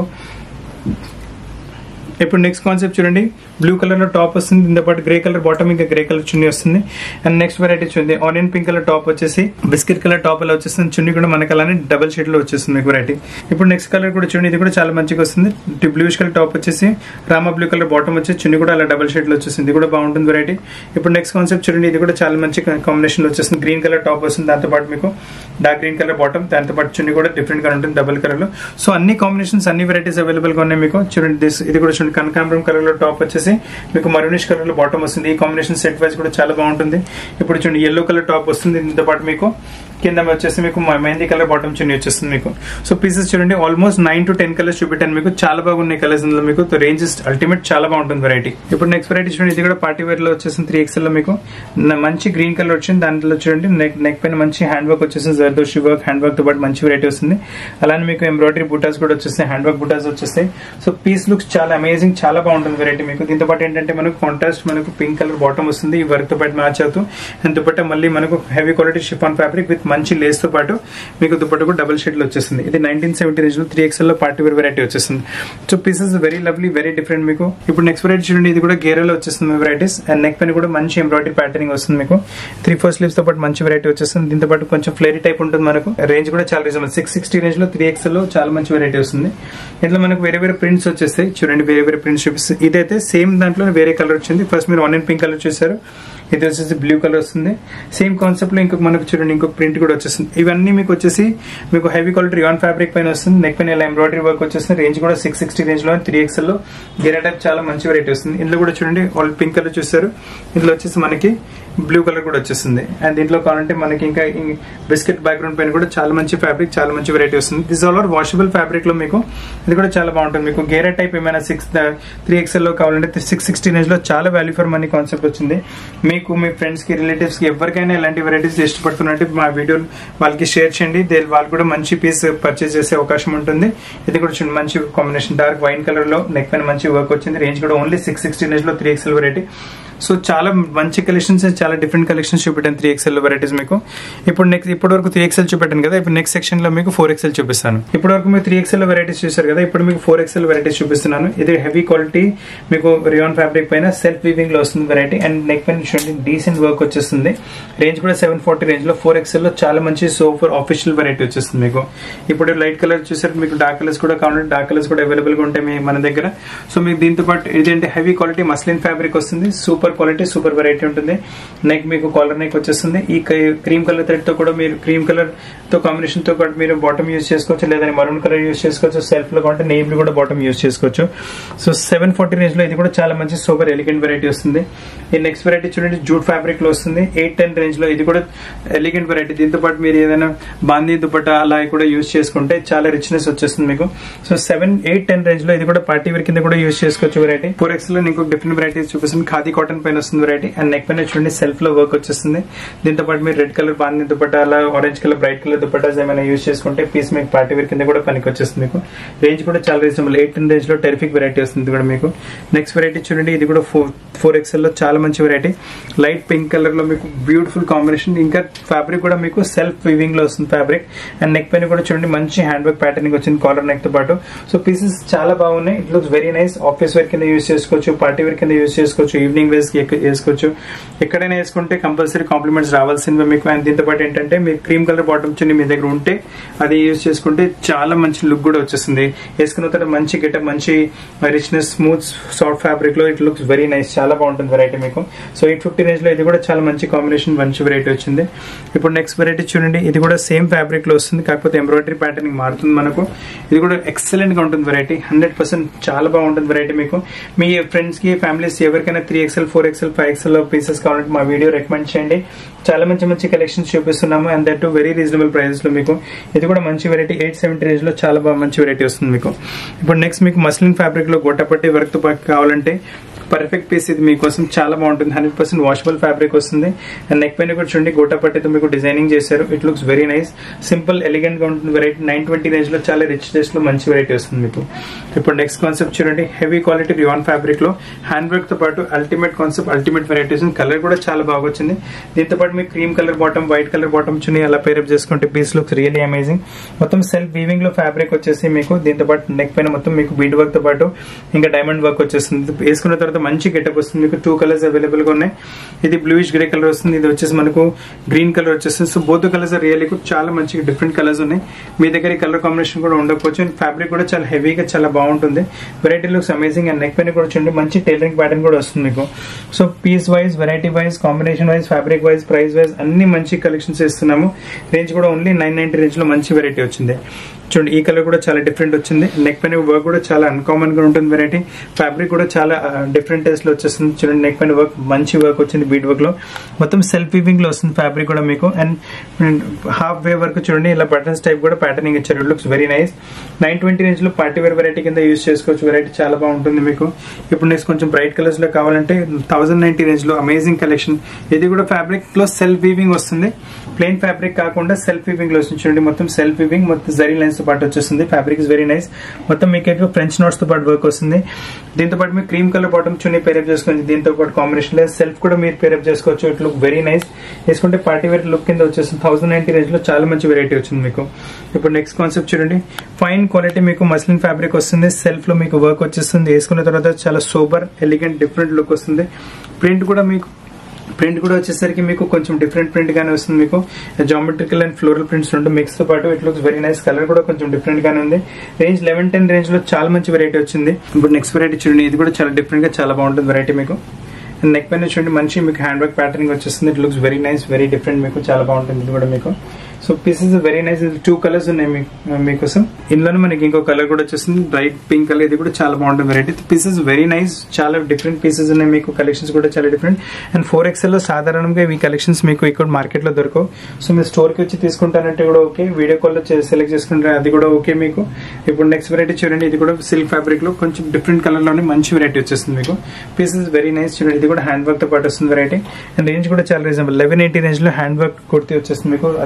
ఇప్పుడు నెక్స్ట్ కాన్సెప్ట్ చూడండి, బ్లూ కలర్ లో టాప్ వస్తుంది, దీంతో పాటు గ్రే కలర్ బాటమ్, ఇంకా గ్రే కలర్ చున్నీ వస్తుంది. అండ్ నెక్స్ట్ వెరైటీ చూడండి, ఆనియన్ పింక్ కలర్ టాప్ వచ్చేసి బిస్కెట్ కలర్ టాప్ అలా వచ్చేస్తుంది. చున్నీ కూడా మనకి అలానే డబల్ షేడ్ లో వచ్చేస్తుంది మీకు వెరైటీ. ఇప్పుడు నెక్స్ట్ కలర్ కూడా చూడండి, ఇది కూడా చాలా మంచిగా వస్తుంది. బ్లూష్ కలర్ టాప్ వచ్చేసి రామా బ్లూ కలర్ బాటమ్ వచ్చేసి చున్నీ కూడా అలా డబల్ షేడ్ లో వచ్చేస్తుంది. ఇది కూడా బాగుంటుంది వెరైటీ. ఇప్పుడు నెక్స్ట్ కాన్సెప్ట్ చూడండి, ఇది కూడా చాలా మంచి కాంబినేషన్ లో వచ్చేస్తుంది. గ్రీన్ కలర్ టాప్ వస్తుంది, దాంతో పాటు మీకు డార్క్ గ్రీన్ కలర్ బాటమ్, దాంతో పాటు చున్నీ కూడా డిఫరెంట్ గా ఉంటుంది డబల్ కలర్ లో. సో అన్ని కాంబినేషన్స్, అన్ని వెరైటీస్ అవైలబుల్ గా ఉన్నాయి మీకు. చూడండి దిస్ ఇది కూడా చూడండి, కనకాంబరం కలర్ లో టాప్ వచ్చేసి మీకు మరూనిష్ కలర్ లో బాటమ్ వస్తుంది. ఈ కాంబినేషన్ సెట్ వైజ్ కూడా చాలా బాగుంటుంది. ఇప్పుడు చూడండి ఎల్లో కలర్ టాప్ వస్తుంది, దీంతో పాటు మీకు కింద వచ్చేసి మీకు మెహందీ కలర్ బాటమ్ చున్నీ వచ్చేస్తుంది మీకు. సో పీసెస్ చూడండి almost nine to ten colours చూపెట్టాను మీకు. చాలా బాగున్నాయి కలర్స్ ఇందులో మీకు. రేంజెస్ అల్టిమేట్ చాలా బాగుంటుంది వెరైటీ. ఇప్పుడు నెక్స్ట్ వెరైటీ చూడండి, ఇది కూడా పార్టీ వేర్ లో వచ్చేసింది త్రీ ఎక్స్ఎల్ లో మీకు. మంచి గ్రీన్ కలర్ వచ్చింది, దాంట్లో చూడండి నెక్ నెక్ పైన మంచి హ్యాండ్ వర్క్ వచ్చేసింది. జర్దోషి వర్క్, హ్యాండ్ వర్క్ తో పాటు మంచి వెరైటీ వస్తుంది. అలానే మీకు ఎంబ్రాయిడరీ బుటాస్ కూడా వచ్చేస్తాయి, హ్యాండ్ వర్క్ బుటాస్ వచ్చేస్తాయి. సో పీస్ లుక్స్ చాలా అమేజింగ్, చాలా బాగుంటుంది వెరైటీ మీకు. దీంతో పాటు ఏంటంటే మనకు కాంట్రాస్ట్ మనకు పింక్ కలర్ బాటమ్ వస్తుంది, ఈ వర్క్ తో పాటు మ్యాచ్ అవుతూ. అండ్ దుపట్టా మళ్ళీ మనకు heavy quality chiffon fabric with మంచి లేస్ తో పాటు మీకు దుపట్టా కూడా డబుల్ షేడ్ లో వచ్చేస్తుంది. ఇది నైన్టీన్ సెవెంటీ రేంజ్ లో త్రీ ఎక్స్ఎల్ లో పార్టీ వేర్ వెరైటీ వచ్చేస్తుంది. So pieces very lovely, very different మీకు. ఇప్పుడు నెక్స్ట్ వెరైటీ చూడండి, ఇది కూడా గేరాలో వచ్చేస్తుంది వెరైటీస్. అండ్ నెక్ పైన కూడా మంచి ఎంబ్రాయిడరీ ప్యాటర్నింగ్ వస్తుంది మీకు. త్రీ ఫోర్ స్లీవ్స్ తో పాటు మంచి వెరైటీ వచ్చేస్తుంది. దీంతో పాటు కొంచెం ఫ్లేరీ టైప్ ఉంటుంది మనకు. రేంజ్ కూడా చాలా రీజనబుల్. సిక్స్ సిక్స్టీ రేంజ్ లో త్రీ ఎక్స్ఎల్ లో చాలా మంచి వెరైటీ వస్తుంది. ఇందులో మనకు వేరే వేరే ప్రింట్స్ వచ్చేస్తాయి. చూడండి వేరే వేరే ప్రింట్స్ చూపిస్తుంది. ఇదైతే సేమ్ దాంట్లో వేరే కలర్ వచ్చింది. ఫస్ట్ మీరు ఆనియన్ పింక్ కలర్ చూసారు, ఇది వచ్చేసి బ్లూ కలర్ వస్తుంది. సేమ్ కాన్సెప్ట్ లో ఇంకొక మనకు చూడండి ఇంకొక ప్రింట్ కూడా వచ్చేస్తుంది. ఇవన్నీ మీకు వచ్చేసి మీకు హెవీ క్వాలిటీ రియాన్ ఫ్యాబ్రిక్ పైన వస్తుంది. నెక్ పైన ఇలా ఎంబ్రాయిడరీ వర్క్ వచ్చేస్తుంది. రేంజ్ కూడా సిక్స్ సిక్స్టీ రేంజ్ లో త్రీ ఎక్స్ఎల్ లో గేరా టైప్ చాలా మంచి వెరైటీ వస్తుంది. ఇందులో కూడా చూడండి ఆల్ పింక్ కలర్ చూసారు, ఇందులో వచ్చేసి మనకి బ్లూ కలర్ కూడా వచ్చేస్తుంది. అండ్ దీంట్లో కావాలంటే మనకి ఇంకా బిస్కెట్ బ్యాక్గ్రౌండ్ పైన కూడా చాలా మంచి ఫ్యాబ్రిక్, చాలా మంచి వెరైటీ వస్తుంది. This all are washable fabric లో మీకు. ఇది కూడా చాలా బాగుంటుంది మీకు. గేరా టైప్ ఏమైనా సిక్స్ త్రీ ఎక్స్ఎల్ లో కావాలంటే సిక్స్ సిక్స్టీ రేంజ్ లో చాలా వాల్యూ ఫర్ మనీ కాన్సెప్ట్ వచ్చింది మీకు. మీ ఫ్రెండ్స్ కి, రిలేటివ్స్ కి ఎవరికైనా ఇలాంటి వెరైటీస్ ఇష్టపడుతున్నట్టు మా వీడియో వాళ్ళకి షేర్ చేయండి. వాళ్ళు కూడా మంచి పీస్ పర్చేస్ చేసే అవకాశం ఉంటుంది. ఇది కూడా చూడండి మంచి కాంబినేషన్, డార్క్ వైన్ కలర్ లో నెక్ పైన మంచి వర్క్ వచ్చింది. రేంజ్ కూడా ఓన్లీ సిక్స్ సిక్స్టీ రేంజ్ లో త్రీ ఎక్స్ఎల్ వెరైటీ. సో చాలా మంచి కలెక్షన్స్, చాలా డిఫరెంట్ కలెక్షన్స్ చూపెట్టాను త్రీ ఎక్స్ఎల్ వెరైటీస్ మీకు. ఇప్పుడు నెక్స్ట్ ఇప్పటి వరకు త్రీ ఎక్స్ఎల్ చూపెట్టాను కదా, ఇప్పుడు నెక్స్ట్ సెక్షన్ లో మీకు ఫోర్ ఎక్స్ఎల్ చూపిస్తాను. ఇప్పటి వరకు మీరు త్రీ ఎక్స్ఎల్ వెరైటీస్ చూసారు కదా, ఇప్పుడు మీకు ఫోర్ ఎక్స్ఎల్ వెరైటీస్ చూపిస్తున్నాను. ఇది హెవీ క్వాలిటీ మీకు రియాన్ ఫ్యాబ్రిక్ పైన సెల్ఫ్ వీవింగ్ లో వస్తుంది వెరైటీ. అండ్ నెక్ పైన చూడండి డీసెంట్ వర్క్ వచ్చేస్తుంది. రేంజ్ కూడా సెవెన్ ఫార్టీ రేంజ్ లో ఫోర్ ఎక్స్ఎల్ లో చాలా మంచి సూపర్ ఆఫీషియల్ వెరైటీ వచ్చేస్తుంది మీకు. ఇప్పుడు లైట్ కలర్ చూసారు, మీకు డార్క్ కలర్స్ కూడా కావాలంటే డార్క్ కలర్స్ కూడా అవైలబుల్ గా ఉంటాయి మన దగ్గర. సో మీకు దీంతో పాటు ఇదేంటి హెవీ క్వాలిటీ మస్లిన్ ఫ్యాబ్రిక్ వస్తుంది, సూపర్ క్వాలిటీ సూపర్ వెరైటీ ఉంటుంది. నెక్ మీకు కాలర్ నెక్ వచ్చేస్తుంది. ఈ క్రీమ్ కలర్ థ్రెడ్ తో కూడా మీరు క్రీమ్ కలర్ తో కాంబినేషన్ తో పాటు మీరు బాటమ్ యూజ్ చేసుకోవచ్చు, లేదా మరూన్ కలర్ యూజ్ చేసుకోవచ్చు. సెల్ఫ్ లో కావాలంటే నేవీ కూడా బాటమ్ యూజ్ చేసుకోవచ్చు. సో సెవెన్ ఫార్టీ రేంజ్ లో ఇది కూడా చాలా మంచి సూపర్ ఎలిగెంట్ వెరైటీ వస్తుంది. ఈ నెక్స్ట్ వెరైటీ చూడండి జూట్ ఫ్యాబ్రిక్ లో వస్తుంది. ఎయిట్ టెన్ రేంజ్ లో ఇది కూడా ఎలిగెంట్ వెరైటీ. దీంతో పాటు మీరు ఏదైనా బాందీ దుపట్టా అలా కూడా యూజ్ చేసుకుంటే చాలా రిచ్నెస్ వచ్చేస్తుంది మీకు. So seven eight ten range లో ఇది కూడా పార్టీ వేర్ కింద కూడా యూజ్ చేసుకోవచ్చు వెరైటీ. ఫోర్ ఎక్స్ లో ఇంకొక డిఫరెంట్ వెరైటీస్ చూపిస్తుంది. ఖాదీ కాటన్ పైన వస్తుంది వెరైటీ. అండ్ నెక్ పైన చూడండి సెల్ఫ్ లో వర్క్ వచ్చేస్తుంది. దీంతో పాటు మీరు రెడ్ కలర్ బాందీ దుపట్టా అలా orange colour bright colour dupattas ఏమైనా యూజ్ చేసుకుంటే పీస్ మీకు పార్టీ వేర్ కింద కూడా పనికి వచ్చేస్తుంది మీకు. రేంజ్ కూడా చాలా రీజనబుల్. ఎయిట్ టెన్ రేంజ్ లో టెరిఫిక్ వెరైటీ వస్తుంది కూడా మీకు. నెక్స్ట్ వెరైటీ చూడండి, ఇది కూడా ఫోర్ ఫోర్ ఎక్స్ఎల్ లో చాలా మంచి వెరైటీ. లైట్ పింక్ కలర్ లో మీకు బ్యూటిఫుల్ కాంబినేషన్. ఇంకా ఫ్యాబ్రిక్ కూడా మీకు సెల్ఫ్ వీవింగ్ లో వస్తుంది ఫ్యాబ్రిక్. అండ్ నెక్ పైన కూడా చూడండి మంచి హ్యాండ్ వర్క్ ప్యాటర్నింగ్ వచ్చింది కాలర్ నెక్ తో పాటు. సో పీసెస్ చాలా బాగున్నాయి. It looks very nice. Office wear కింద యూజ్ చేసుకోవచ్చు, పార్టీ వేర్ కింద యూజ్ చేసుకోవచ్చు, ఈవినింగ్ వేర్స్ వేసుకోవచ్చు. ఎక్కడైనా వేసుకుంటే కంపల్సరీ కాంప్లిమెంట్స్ రావాల్సిందిగా మీకు. అండ్ దీంతో పాటు ఏంటంటే మీకు క్రీమ్ కలర్ బాటమ్ చున్నీ మీ దగ్గర ఉంటే అది యూజ్ చేసుకుంటే చాలా మంచి లుక్ కూడా వచ్చేస్తుంది. వేసుకున్న తర్వాత మంచి గెటప్, మంచి రిచ్నెస్, స్మూత్ సాఫ్ట్ ఫ్యాబ్రిక్ లో ఇట్ లుక్స్ వెరీ నైస్. చాలా బాగుంటుంది వెరైటీ మీకు. సో ఎయిట్ ఫిఫ్టీ రేంజ్ లో ఇది కూడా చాలా మంచి కాంబినేషన్, మంచి వెరైటీ వచ్చింది. ఇప్పుడు నెక్స్ట్ వెరైటీ చూడండి, ఇది కూడా సేమ్ ఫ్యాబ్రిక్ లో వస్తుంది, కాకపోతే ఎంబ్రాయిడరీ ప్యాటర్నింగ్ మారుతుంది మనకు. ఇది కూడా ఎక్సలెంట్ గా ఉంటుంది వెరైటీ. హండ్రెడ్ పర్సెంట్ చాలా బాగుంటుంది వెరైటీ మీకు. మీ ఫ్రెండ్స్ కి ఫ్యామిలీస్ ఎవరికైనా three XL four XL five XL pieces కావాలంటే మా వీడియో రికమెండ్ చేయండి. చాలా మంచి మంచి కలెక్షన్స్ చూపిస్తున్నాము. And that very reasonable prices లో మీకు. ఇది కూడా మంచి వెరైటీ. ఎయిట్ సెవెంటీ రేంజ్ లో చాలా బాగా మంచి వెరైటీ వస్తుంది మీకు. ఇప్పుడు నెక్స్ట్ మీకు మస్లిన్ ఫ్యాబ్రిక్ లో గొట్టపట్టి వర్క్ తో కావాలంటే పర్ఫెక్ట్ పీస్ ఇది మీకోసం. చాలా బాగుంటుంది. హండ్రెడ్ పర్సెంట్ వాషబుల్ ఫ్యాబ్రిక్ వస్తుంది. అండ్ నెక్ పైన కూడా చూడండి గోటాపట్టితో మీకు డిజైనింగ్ చేశారు. It looks very nice. Simple elegant గా ఉంటుంది వెరైటీ. నైన్ ట్వంటీ రేంజ్ లో చాలా రిచ్ టేస్ట్ లో మంచి వెరైటీ వస్తుంది మీకు. ఇప్పుడు నెక్స్ట్ కాన్సెప్ట్ చూడండి, హెవీ క్వాలిటీ రియాన్ ఫ్యాబ్రిక్ లో హ్యాండ్ వర్క్ తో పాటు ultimate concept, ultimate varieties. Colour కూడా చాలా బాగా వచ్చింది. దీంతో పాటు మీకు cream colour bottom, white colour bottom chunni అలా పేరప్ చేసుకుంటే పీస్ లుక్స్ రియల్లీ అమేజింగ్. మొత్తం సెల్ఫ్ వీవింగ్ లో ఫ్యాబ్రిక్ వచ్చేసి మీకు. దీంతో పాటు నెక్ పైన మొత్తం మీకు బీడ్ వర్క్ తో పాటు ఇంకా డైమండ్ వర్క్ వచ్చేస్తుంది. వేసుకున్న తర్వాత మంచి గెటప్ వస్తుంది మీకు. టూ కలర్స్ అవైలబుల్ గా ఉన్నాయి. ఇది బ్లూయిష్ గ్రే కలర్ వస్తుంది, ఇది వచ్చేసి మనకు గ్రీన్ కలర్ వచ్చేస్తుంది. సో బోత్ కలర్స్ రియల్లీ చాలా మంచి డిఫరెంట్ కలర్స్ ఉన్నాయి. మీ దగ్గర ఈ కలర్ కాంబినేషన్ కూడా ఉండకపోవచ్చు. అండ్ ఫ్యాబ్రిక్ కూడా చాలా హెవీగా చాలా బాగుంటుంది. Variety looks amazing. And neck పైన కూడా చూడండి మంచి టైలరింగ్ ప్యాటర్న్ కూడా వస్తుంది మీకు. So piece wise, variety wise, combination wise, fabric wise, price wise అన్ని మంచి కలెక్షన్స్ ఇస్తున్నాము. రేంజ్ కూడా ఓన్లీ నైన్ నైన్టీ రేంజ్ లో మంచి వెరైటీ వచ్చింది. చూడండి ఈ కలర్ కూడా చాలా డిఫరెంట్ వచ్చింది. నెక్ పైన వర్క్ కూడా చాలా అన్కామన్ గా ఉంటుంది వెరైటీ. ఫ్యాబ్రిక్ కూడా చాలా డిఫరెంట్ టేస్ట్ లో వచ్చేస్తుంది. చూడండి నెక్ పైన వర్క్ మంచి వర్క్ వచ్చింది బీడ్ వర్క్ లో. మొత్తం సెల్ఫ్ వీవింగ్ లో వస్తుంది ఫ్యాబ్రిక్ కూడా మీకు. అండ్ హాఫ్ వే వర్క్ చూడండి ఇలా బటన్స్ టైప్ కూడా ప్యాటర్నింగ్ ఇచ్చారు. It looks very nice. Nine twenty range లో పార్టీ వేర్ వెరైటీ కింద యూజ్ చేసుకోవచ్చు. వెరైటీ చాలా బాగుంటుంది మీకు. ఇప్పుడు నెక్స్ట్ కొంచెం బ్రైట్ కలర్స్ లో కావాలంటే థౌసండ్ నైన్టీ రేంజ్ లో అమేజింగ్ కలెక్షన్. ఇది కూడా ఫ్యాబ్రిక్ లో సెల్ఫ్ వీవింగ్ వస్తుంది. ప్లెయిన్ ఫ్యాబ్రిక్ కాకుండా సెల్ఫ్ వీవింగ్ లో వస్తుంది. చూడండి మొత్తం సెల్ఫ్ వీవింగ్, మొత్తం జరీ లైన్స్ తో పాటు వచ్చేస్తుంది. Fabric is very nice. మొత్తం మీకు ఫ్రెంచ్ నోట్స్ తో పాటు వర్క్ వస్తుంది. దీంతో పాటు మీకు cream colour bottom chunni pair up చేసుకోవచ్చు. దీంతో పాటు కాంబినేషన్ లో సెల్ఫ్ కూడా మీరు పేరప్ చేసుకోవచ్చు. It look very nice. వేసుకుంటే పార్టీ వేర్ లుక్ కింద వచ్చేస్తుంది. థౌసండ్ నైన్టీ రేంజ్ లో చాలా మంచి వెరైటీ వచ్చింది మీకు. ఇప్పుడు నెక్స్ట్ కాన్సెప్ట్ చూడండి, ఫైన్ క్వాలిటీ మీకు మస్లిన్ ఫ్యాబ్రిక్ వస్తుంది. సెల్ఫ్ లో మీకు వర్క్ వచ్చేస్తుంది. వేసుకున్న తర్వాత చాలా సూపర్ ఎలిగెంట్ డిఫరెంట్ లుక్ వస్తుంది. ప్రింట్ కూడా మీకు ప్రింట్ కూడా వచ్చేసరికి మీకు కొంచెం డిఫరెంట్ ప్రింట్ గానే వస్తుంది మీకు. జామెట్రికల్ అండ్ ఫ్లోరల్ ప్రింట్స్ రెండు మిక్స్ తో పాటు it looks very nice. Colour కూడా కొంచెం డిఫరెంట్ గానే ఉంది. రేంజ్ లెవెన్ టెన్ రేంజ్ లో చాలా మంచి వెరైటీ వచ్చింది. ఇప్పుడు నెక్స్ట్ వెరైటీ చూడండి, ఇది కూడా చాలా డిఫరెంట్ గా చాలా బాగుంటుంది వెరైటీ మీకు. నెక్ పైన చూడండి మంచి మీకు హ్యాండ్ వర్క్ ప్యాటర్నింగ్ వచ్చేస్తుంది. It looks very nice, very different మీకు. చాలా బాగుంటుంది ఇది కూడా మీకు. So pieces very nice. Two colours ఉన్నాయి మీకోసం. ఇందులో మనకి ఇంకో కలర్ కూడా వచ్చేస్తుంది, బ్రైట్ పింక్ కలర్. ఇది కూడా చాలా బాగుంటుంది వెరైటీ. Pieces very nice. చాలా డిఫరెంట్ పీసెస్ ఉన్నాయి మీకు. కలెక్షన్స్ కూడా చాలా డిఫరెంట్. అండ్ ఫోర్ ఎక్స్ఎల్ లో సాధారణంగా ఈ కలెక్షన్స్ మీకు ఇక్కడ మార్కెట్ లో దొరకవు. సో మీరు స్టోర్ కి వచ్చి తీసుకుంటానంటే కూడా ఓకే. వీడియో కాల్ లో సెలెక్ట్ చేసుకుంటే అది కూడా ఓకే మీకు. ఇప్పుడు నెక్స్ట్ వెరైటీ చూడండి, ఇది కూడా సిల్క్ ఫ్యాబ్రిక్ లో కొంచెం డిఫరెంట్ కలర్ లోనే మంచి వెరైటీ వచ్చేస్తుంది మీకు. Pieces very nice. చూడండి ఇది కూడా హ్యాండ్ వర్క్ తో పాటు వస్తుంది వెరైటీ. అండ్ రేంజ్ కూడా చాలా రీజనబుల్. లెవెన్ ఎయిటీ రేంజ్ లో హ్యాండ్ వర్క్ కుర్తీ వచ్చేస్తుంది మీకు. అది కూడా సిల్క్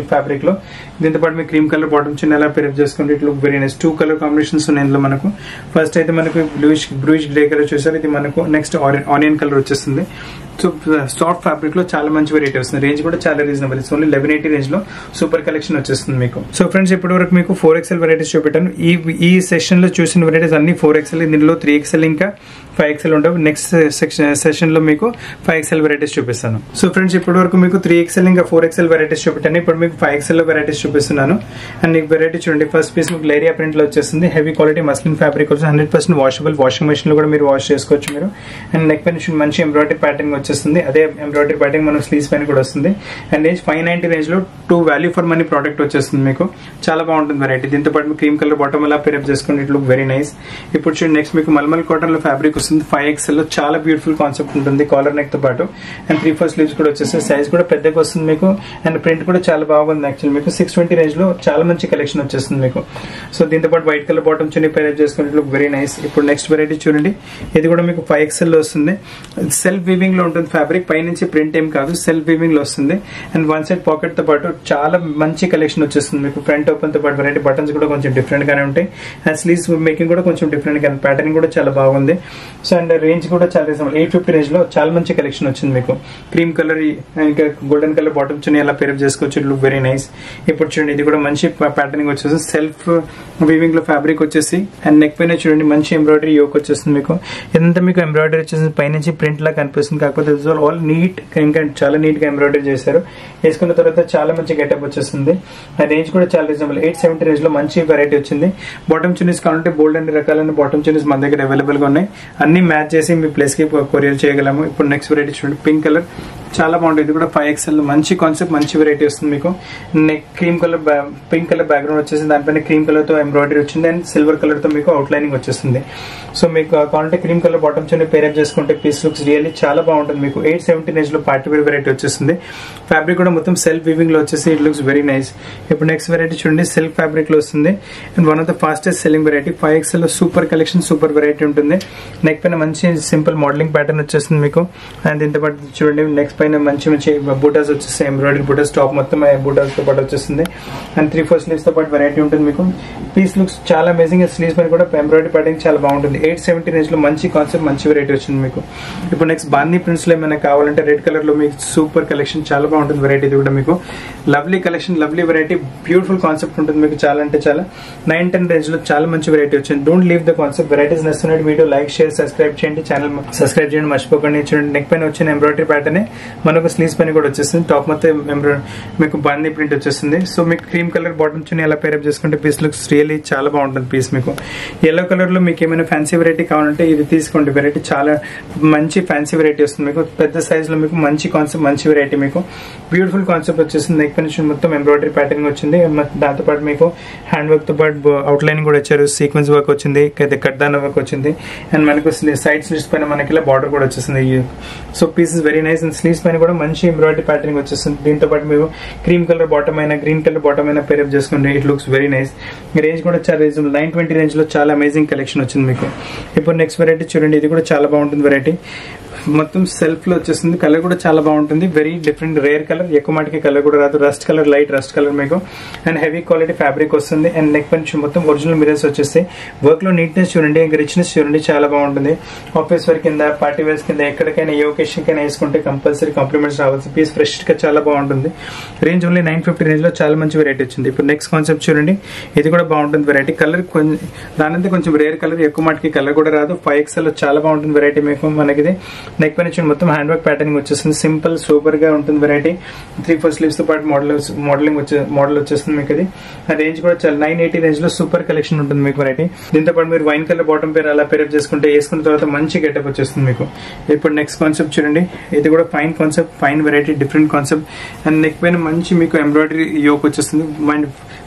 ఫ్యాబ్రిక్ లో. దీంతో పాటు మీకు క్రీమ్ కలర్ బాటమ్ చిన్న ఎలా పేరప్ చేసుకోండి. It look very nice. Two colour combinations ఉన్నాయి ఇందులో మనకు. ఫస్ట్ అయితే మనకు బ్లూయిష్ బ్లూయిష్ గ్రే కలర్ చూసారు, ఇది మనకు నెక్స్ట్ ఆనియన్ కలర్ వచ్చేస్తుంది. సో సాఫ్ట్ ఫ్యాబ్రిక్ లో చాలా మంచి వెరైటీ వస్తుంది. రేంజ్ కూడా చాలా reasonable. It's only eleven eighty range లో సూపర్ కలెక్షన్ వచ్చేస్తుంది మీకు. సో ఫ్రెండ్స్ ఇప్పటి వరకు మీకు ఫోర్ ఎక్స్ఎల్ వెరైటీస్ చూపెట్టాను. ఈ ఈ సెషన్ లో చూసిన వెరైటీస్ అన్ని ఫోర్ ఎక్స్ఎల్, దీనిలో త్రీ ఎక్స్ఎల్ ఇంకా ఫైవ్ ఎక్స్ఎల్ ఉండవు. నెక్స్ట్ సెక్షన్ సెషన్ లో మీకు ఫైవ్ ఎక్స్ఎల్ వెరైటీస్ చూపిస్తాను. సో ఫ్రెండ్స్ ఇప్పటి వరకు మీకు త్రీ ఎక్స్ఎల్ ఇంకా ఫోర్ ఎక్స్ఎల్ వెరైటీస్ చూపెట్టాను. ఇప్పుడు మీకు ఫైవ్ ఎక్స్ఎల్ లో వెరైటీస్ చూపిస్తున్నాను. అండ్ మీకు వెరైటీ చూడండి. ఫస్ట్ పీస్ మీకు లేరియా ప్రింట్ లో వచ్చేస్తుంది. హెవీ క్వాలిటీ మస్లిన్ ఫ్యాబ్రిక్ వచ్చి hundred percent washable. Washing machine లో కూడా మీరు వాష్ చేసుకోవచ్చు మీరు. అండ్ నెక్ పైన మంచి ఎంబ్రాయిడరీ ప్యాటర్న్ వచ్చేస్తుంది. అదే ఎంబ్రాయిడరీ ప్యాటర్న్ మన స్లీవ్స్ పైన కూడా వస్తుంది. And range five ninety range లో to value for money product వచ్చేస్తుంది మీకు. చాలా బాగుంటుంది వెరైటీ. దీంతో పాటు మీకు క్రీమ్ కలర్ బాటమ్ ఎలా పేరప్ చేసుకోండి. It look very nice. ఇప్పుడు చూడండి నెక్స్ట్ మీకు మల్మల్ కాటన్ లో ఫ్యాబ్రిక్ వస్తుంది. ఫైవ్ ఎక్స్ఎల్ లో చాలా బ్యూటిఫుల్ కాన్సెప్ట్ ఉంటుంది కాలర్ నెక్ తో పాటు. అండ్ త్రీ ఫోర్ స్లీవ్స్ కూడా వచ్చేస్తాయి. సైజ్ కూడా పెద్దగా వస్తుంది మీకు. అండ్ ప్రింట్ కూడా చాలా బాగుంది. యాక్చువల్ మీకు సిక్స్ ట్వంటీ రేంజ్ లో చాలా మంచి కలెక్షన్ వచ్చేస్తుంది మీకు. సో దీంతో పాటు white colour bottom chunni pair up చేసుకుని లుక్ వెరీ నైస్. ఇప్పుడు నెక్స్ట్ వెరైటీ చూడండి. ఇది కూడా మీకు ఫైవ్ ఎక్స్ఎల్ లో వస్తుంది. సెల్ఫ్ వీవింగ్ లో ఉంటుంది ఫ్యాబ్రిక్. పై నుంచి ప్రింట్ ఏం కాదు, సెల్ఫ్ వీవింగ్ లో వస్తుంది. అండ్ వన్ సైడ్ పాకెట్ తో పాటు చాలా మంచి కలెక్షన్ వచ్చేస్తుంది మీకు. ఫ్రంట్ ఓపెన్ తో పాటు వెరైటీ బటన్స్ కూడా కొంచెం డిఫరెంట్ గానే ఉంటాయి. అండ్ స్లీవ్స్ మేకింగ్ కూడా కొంచెం డిఫరెంట్ గా, ప్యాటర్న్ కూడా చాలా బాగుంది. సో అండ్ రేంజ్ కూడా చాలా ఎయిట్ ఫిఫ్టీ రేంజ్ లో చాలా మంచి కలెక్షన్ వచ్చింది మీకు. క్రీమ్ కలర్ ఇంకా గోల్డెన్ కలర్ బాటమ్ చున్నీ ఎలా పేరప్ చేసుకోవచ్చు. Look very nice. ఇప్పుడు చూడండి ఇది కూడా మంచి ప్యాటర్నింగ్ వచ్చేసి సెల్ఫ్ వీవింగ్ లో ఫ్యాబ్రిక్ వచ్చేసి. అండ్ నెక్ పైన చూడండి మంచి ఎంబ్రాయిడరీ యోక్ వచ్చేస్తుంది మీకు. ఎంత మీకు ఎంబ్రాయిడరీ వచ్చేసి పైనుంచి ప్రింట్ లా కనిపిస్తుంది. కాకపోతే ఆల్ నీట్, ఇంకా చాలా నీట్ గా ఎంబ్రాయిడరీ చేశారు. వేసుకున్న తర్వాత చాలా మంచి గెటప్ వచ్చేస్తుంది. ఆ రేంజ్ కూడా చాలా రీజనబుల్. ఎయిట్ సెవెంటీ రేంజ్ లో మంచి వెరైటీ వచ్చింది. బాటమ్ చున్నీస్ కావాలంటే బోల్డ్ అన్ని రకాలైన బాటమ్ చున్నీస్ మన దగ్గర అవైలబుల్ గా ఉన్నాయి. అన్ని మ్యాచ్ చేసి మీ ప్లేస్ కి కొరియర్ చేయగలము. ఇప్పుడు నెక్స్ట్ వెరైటీ చూడండి. పింక్ కలర్ చాలా బాగుంటుంది. ఇది కూడా ఫైవ్ ఎక్స్ఎల్ మంచి కాన్సెప్ట్, మంచి వెరైటీ వస్తుంది మీకు. Neck cream colour, pink colour background వచ్చేసింది. దానిపైన క్రీమ్ కలర్ తో ఎంబ్రాయిడరీ వచ్చింది. అండ్ సిల్వర్ కలర్ తో మీకు అవుట్ లైనింగ్ వచ్చేస్తుంది. సో మీకు కావాలంటే cream colour bottom chunni pair up చేసుకుంటే పీస్ లుక్స్ రియల్లీ చాలా బాగుంటుంది మీకు. ఎయిట్ సెవెంటీ రేంజ్ లో పార్టీ వేర్ వెరైటీ వచ్చేస్తుంది. ఫ్యాబ్రిక్ కూడా మొత్తం సెల్ఫ్ వీవింగ్ లో వచ్చేసి ఇట్ లుక్స్ వెరీ నైస్. ఇప్పుడు నెక్స్ట్ వెరైటీ చూడండి. సిల్క్ ఫ్యాబ్రిక్ లో వస్తుంది. And one of the fastest selling variety. Five XL లో సూపర్ కలెక్షన్, సూపర్ వెరైటీ ఉంటుంది. నెక్ పైన మంచి సింపుల్ మోడలింగ్ ప్యాటర్న్ వచ్చేస్తుంది మీకు. అండ్ దీంతో పాటు చూడండి నెక్స్ట్ పైన మంచి మంచి బూటాస్ వచ్చేస్తాయి. ఎంబ్రాయిడరీ బూటాస్ టాప్ మొత్తం బూటాస్ తో పాటు వచ్చేస్తుంది. అండ్ త్రీ ఫోర్ స్లీవ్స్ తో పాటు వెరైటీ ఉంటుంది మీకు. పీస్ లుక్స్ చాలా అమేజింగ్. స్లీవ్స్ పైన కూడా ఎంబ్రాయిడరీ ప్యాటర్న్ చాలా బాగుంటుంది. ఎయిట్ సెవెంటీ రేంజ్ లో మంచి కాన్సెప్ట్, మంచి వెరైటీ వచ్చింది మీకు. ఇప్పుడు నెక్స్ట్ బాందీ ప్రింట్స్ లో ఏమైనా కావాలంటే రెడ్ కలర్ లో మీకు సూపర్ కలెక్షన్ చాలా బాగుంటుంది వెరైటీ. ఇది కూడా మీకు lovely collection, lovely variety, beautiful concept ఉంటుంది మీకు. చాలా అంటే చాలా నైన్ టెన్ రేంజ్ లో చాలా మంచి వెరైటీ వచ్చింది. Don't leave the concept. Varieties నచ్చినట్టు వీడియో లైక్, షేర్, సబ్స్క్రైబ్ చేయండి. ఛానల్ సబ్స్క్రైబ్ చేయండి మర్చిపోకండి. చూడండి నెక్ పైన వచ్చిన ఎంబ్రాయిడరీ ప్యాటర్న్ మనకు స్లీవ్స్ పైన కూడా వచ్చేస్తుంది. టాప్ మొత్తం మీకు బాందీ ప్రింట్ వచ్చేస్తుంది. సో మీకు క్రీమ్ కలర్ బాటమ్ చున్నీ ఎలా పేరప్ చేసుకుంటే పీస్ లుక్స్ రియల్లీ చాలా బాగుంటుంది పీస్ మీకు. ఎల్లో కలర్ లో మీకు ఏమైనా ఫ్యాన్సీ వెరైటీ కావాలంటే ఇది తీసుకోండి. వెరైటీ చాలా మంచి ఫ్యాన్సీ వెరైటీ వస్తుంది మీకు. పెద్ద సైజ్ లో మీకు మంచి కాన్సెప్ట్, మంచి వెరైటీ మీకు. బ్యూటిఫుల్ కాన్సెప్ట్ వచ్చేసింది. నెక్ పైన మొత్తం ఎంబ్రాయిడరీ ప్యాటర్న్ వచ్చింది. దాంతో పాటు మీకు హ్యాండ్ వర్క్ తో పాటు అవుట్ లైనింగ్ కూడా వచ్చారు. సీక్వెన్స్ వర్క్ వచ్చింది, కట్దాన వర్క్ వచ్చింది. అండ్ మనకు సైడ్ స్లీవ్స్ పైన మనకి ఇలా బార్డర్ కూడా వచ్చేసింది. So pieces very nice. And sleeves పైన కూడా మంచి ఎంబ్రాయిడరీ ప్యాటర్న్ వచ్చేస్తుంది. దీంతో పాటు మీరు క్రీమ్ కలర్ బాటమ్ అయినా, గ్రీన్ కలర్ బాటమ్ అయినా పేరప్ చేసుకోండి. It looks very nice. Range కూడా చాలా రీజనబుల్. నైన్ ట్వంటీ రేంజ్ లో చాలా అమేజింగ్ కలెక్షన్ వచ్చింది మీకు. ఇప్పుడు నెక్స్ట్ వెరైటీ చూడండి. ఇది కూడా చాలా బాగుంటుంది వెరైటీ. మొత్తం సెల్ఫ్ లో వచ్చేస్తుంది. కలర్ కూడా చాలా బాగుంటుంది. Very different, rare colour. ఎక్కువ మాటికి కలర్ కూడా రాదు. Rust colour, light rust colour మీకు. అండ్ హెవీ క్వాలిటీ ఫ్యాబ్రిక్ వస్తుంది. అండ్ నెక్ పైన మొత్తం ఒరిజినల్ మిరర్స్ వచ్చేస్తాయి. వర్క్ లో నీట్నెస్ చూడండి, ఇంకా రిచ్నెస్ చూడండి, చాలా బాగుంటుంది. ఆఫీస్ వేర్ కింద, పార్టీ వేర్స్ కింద, ఎక్కడికైనా ఏ ఒకేషన్ కైనా వేసుకుంటే కంపల్సరీ కాంప్లిమెంట్స్ రావాల్సి. పీస్ ఫ్రెష్ గా చాలా బాగుంటుంది. Range only nine fifty range లో చాలా మంచి వెరైటీ వచ్చింది. ఇప్పుడు నెక్స్ట్ కాన్సెప్ట్ చూడండి. ఇది కూడా బాగుంటుంది వెరైటీ. కలర్ కొంచెం దానంతా కొంచెం రేర్ కలర్, ఎక్కువ మాటికి కలర్ కూడా రాదు. ఫైవ్ ఎక్స్ఎల్ లో చాలా బాగుంటుంది వెరైటీ మీకు. మనకి నెక్ పైన చూడండి మొత్తం హ్యాండ్ వర్క్ ప్యాటర్నింగ్ వచ్చేస్తుంది. సింపుల్ సూపర్ గా ఉంటుంది వెరైటీ. త్రీ ఫోర్ స్లీవ్స్ తో పాటు మోడల్ మోడలింగ్ వచ్చే మోడల్ వచ్చేస్తుంది మీకు. ఇది రేంజ్ కూడా చాలా నైన్ ఎయిటీ రేంజ్ లో సూపర్ కలెక్షన్ ఉంటుంది మీకు వెరైటీ. దీంతో పాటు మీరు వైన్ కలర్ బాటమ్ పేరు అలా పేరప్ చేసుకుంటే వేసుకున్న తర్వాత మంచి గెటప్ వచ్చేస్తుంది మీకు. ఇప్పుడు నెక్స్ట్ కాన్సెప్ట్ చూడండి. ఇది కూడా fine concept, fine variety, different concept. And neck పైన మంచి మీకు ఎంబ్రాయిడరీ యోక్ వచ్చేస్తుంది. అండ్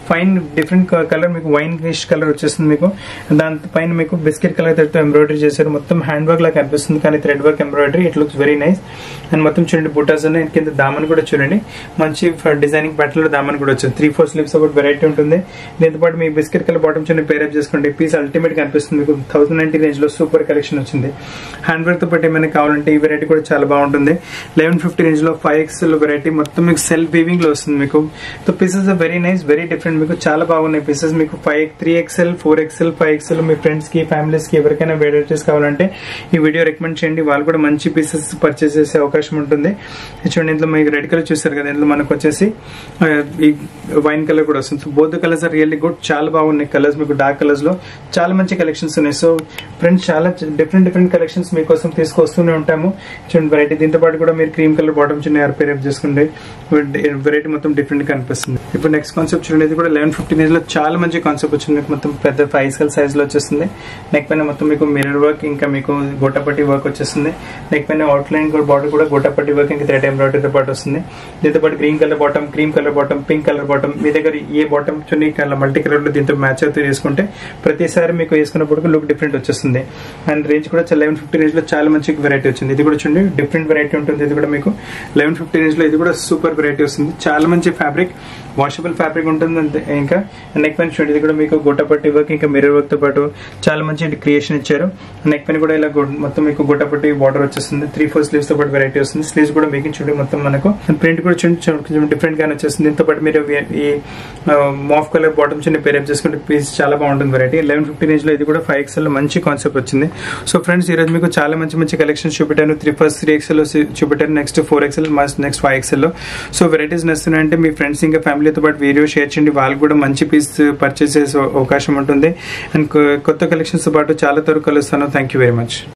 ఫైన్ డిఫరెంట్ కలర్ మీకు వైన్ గ్రీష్ కలర్ వచ్చేస్తుంది మీకు. దానిపైన మీకు బిస్కెట్ కలర్ తో ఎంబ్రాయిడరీ చేశారు. మొత్తం హ్యాండ్ వర్క్ లా కనిపిస్తుంది కానీ thread work embroidery. It looks very nice. And మొత్తం చూడండి బుటాస్ ఉన్నాయి. కింద దామన్ కూడా చూడండి మంచి డిజైనింగ్ ప్యాటర్న్ లో దామన్ కూడా వచ్చింది. త్రీ ఫోర్ స్లీవ్స్ ఒకటి వెరైటీ ఉంటుంది. దీంతో పాటు మీ బిస్కెట్ కలర్ బాటమ్ చూడండి పేరప్ చేసుకోండి. పీస్ అల్టిమేట్ గా అనిపిస్తుంది మీకు. థౌసండ్ నైన్టీ రేంజ్ లో సూపర్ కలెక్షన్ వచ్చింది. హ్యాండ్ వర్క్ తో పాటు ఏమైనా కావాలంటే ఈ వెరైటీ కూడా చాలా బాగుంటుంది. లెవెన్ ఫిఫ్టీ రేంజ్ లో ఫైవ్ ఎక్స్ఎల్ వెరైటీ మొత్తం మీకు సెల్ఫ్ వీవింగ్ లో వస్తుంది మీకు. So pieces very nice, very different. మీకు చాలా బాగున్నాయి పీసెస్. మీకు five three XL four XL five XL మీ ఫ్రెండ్స్ కి ఫ్యామిలీస్ కి ఎవరికైనా వెరైటీస్ కావాలంటే ఈ వీడియో రికమెండ్ చేయండి. వాళ్ళు కూడా మంచి పీసెస్ పర్చేస్ చేసే అవకాశం ఉంటుంది. చూడండి ఇందులో మీకు రెడ్ కలర్ చూసారు కదా, ఇందులో మనకు వచ్చేసి ఈ వైన్ కలర్ కూడా వస్తుంది. So both colours are really good. చాలా బాగున్నాయి కలర్స్ మీకు. డార్క్ కలర్స్ లో చాలా మంచి కలెక్షన్స్ ఉన్నాయి. సో ఫ్రెండ్స్ చాలా డిఫరెంట్ డిఫరెంట్ కలెక్షన్స్ మీకోసం తీసుకొస్తూనే ఉంటాము. చూడండి వెరైటీ. దీంతో పాటు కూడా మీరు క్రీమ్ కలర్ బాటమ్ చిన్న పేరప్ చేసుకుంటే వెరైటీ మొత్తం డిఫరెంట్ గా అనిపిస్తుంది. ఇప్పుడు నెక్స్ట్ కాన్సెప్ట్ చూడండి. ఇది కూడా లెవెన్ ఫిఫ్టీ రేంజ్ లో చాలా మంచి కాన్సెప్ట్ వచ్చింది మీకు. మొత్తం పెద్ద ఫైవ్ ఎక్స్ఎల్ సైజ్ లో వచ్చేస్తుంది. నెక్ పైన మొత్తం మీకు మిర్రర్ వర్క్, ఇంకా మీకు గోటాపట్టి వర్క్ వచ్చేస్తుంది. నెక్ పైన అవుట్ లైన్ బార్డర్ కూడా గోటాపట్టి వర్క్ ఇంకా థ్రెడ్ ఎంబ్రాయిడరీతో పాటు వస్తుంది. దీంతో పాటు green colour bottom, cream colour bottom, pink colour bottom. మీ దగ్గర ఏ బాటమ్ చున్నీ మల్టీ కలర్ లో దీంతో మ్యాచ్ అవుతూ వేసుకుంటే ప్రతిసారి మీకు వేసుకున్నప్పుడు లుక్ డిఫరెంట్ వచ్చేస్తుంది. అండ్ రేంజ్ కూడా లెవెన్ ఫిఫ్టీ రేంజ్ లో చాలా మంచి వెరైటీ వచ్చింది. ఇది కూడా చూడండి డిఫరెంట్ వెరైటీ ఉంటుంది. ఇది కూడా మీకు లెవెన్ ఫిఫ్టీ రేంజ్ లో ఇది కూడా సూపర్ వెరైటీ వస్తుంది. చాలా మంచి ఫ్యాబ్రిక్, వాషబుల్ ఫ్యాబ్రిక్ ఉంటుంది. అంతే ఇంకా నెక్ పైన చూడండి ఇది కూడా మీకు గోటాపట్టి వర్క్ ఇంకా మిర్రర్ వర్క్ తో పాటు చాలా మంచి క్రియేషన్ ఇచ్చారు. నెక్ పైన కూడా ఇలా మొత్తం మీకు గోటాపట్టి బార్డర్ వచ్చేస్తుంది. త్రీ ఫోర్ స్లీవ్స్ తో పాటు వెరైటీ వస్తుంది. స్లీవ్స్ కూడా మీకు చూడండి మొత్తం మనకు ప్రింట్ కూడా కొంచెం డిఫరెంట్ గానే వచ్చేస్తుంది. దీంతో పాటు మీరు ఈ మాఫ్ కలర్ బాటమ్ చిన్న పేరప్ చేసుకుంటే పీస్ చాలా బాగుంటుంది వెరైటీ. లెవెన్ ఫిఫ్టీ రేంజ్ లో ఇది కూడా ఫైవ్ ఎక్స్ఎల్ లో మంచి కాన్సెప్ట్ వచ్చింది. సో ఫ్రెండ్స్ ఈ రోజు మీకు చాలా మంచి మంచి కలెక్షన్స్ చూపెట్టాను. త్రీ ఫస్ట్ త్రీ ఎక్స్ఎల్ చూపెట్టాను. Next four XL next five XL లో. సో వెరైటీస్ నస్తున్నాయంటే మీ ఫ్రెండ్స్ ఇంకా ఫ్యామిలీతో పాటు వీడియో షేర్ చేయండి. వాళ్ళకి కూడా మంచి పీస్ పర్చేస్ చేసే అవకాశం ఉంటుంది. అండ్ కొత్త కలెక్షన్స్ తో పాటు చాలా త్వరగా కలుస్తాను. Thank you very much.